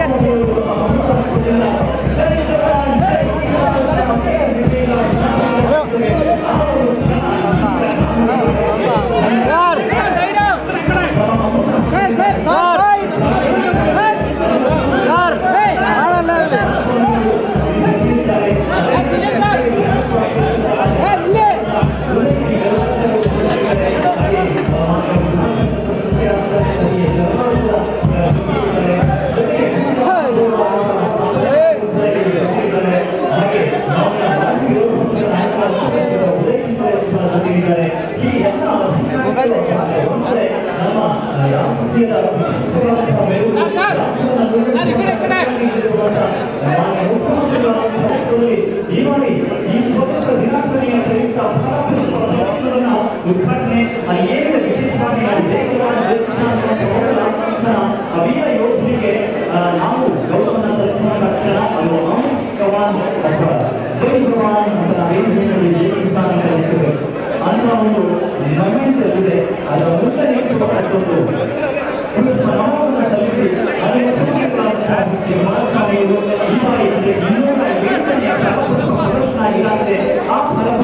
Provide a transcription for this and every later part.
ಉದ್ಘಾಟನೆ ಅನೇಕ ವಿಶೇಷವಾಗಿ ಅವೀರ ಯೋಧರಿಗೆ ನಾವು ಗೌರವವನ್ನು ಸಲ್ಲಿಸುವಂತ ಕ್ಷಣ ಅದು ಅಮೃತ್ ಜವಾನ್ ಅಥವಾ ಜೈ ಜವಾನ್ ಅಂತ ವೇದಿಕೆಯಲ್ಲಿ ಜೀವಿಸ್ತಾನ ಕಲಿಸುತ್ತೆ ಅಂತ ಒಂದು ಮೊಮೆಂಟ್ ಇದೆ. ಅದರ ಮುಂದೆ ನಿಂತುಕೊಂಡು ಮನೋವನ್ನು ಸಲ್ಲಿಸಿ ಮಹಾಸ್ವಾಮಿಯವರು ಈ ಬಾರಿ ಇನ್ನೂರ 8ನೇ ಪ್ರದರ್ಶನ ಇಲಾಖೆ ಆ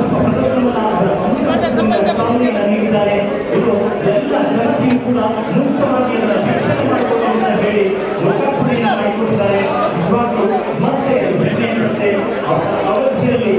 ಪ್ರದರ್ಶನವನ್ನು ನೀಡಿದ್ದಾರೆ. ಇದು ಎಲ್ಲ ಜನತೆಯೂ ಕೂಡ ಮುಕ್ತವಾಗಿ ಹೇಳಿ ಲೋಕಾರ್ಪಣೆಯನ್ನು ಮಾಡಿಕೊಟ್ಟಿದ್ದಾರೆ. ನಿಜವಾಗ್ಲೂ ಮತ್ತೆ ಬೆಣ್ಣೆಯಂತೆ ಅವಧಿಯಲ್ಲಿ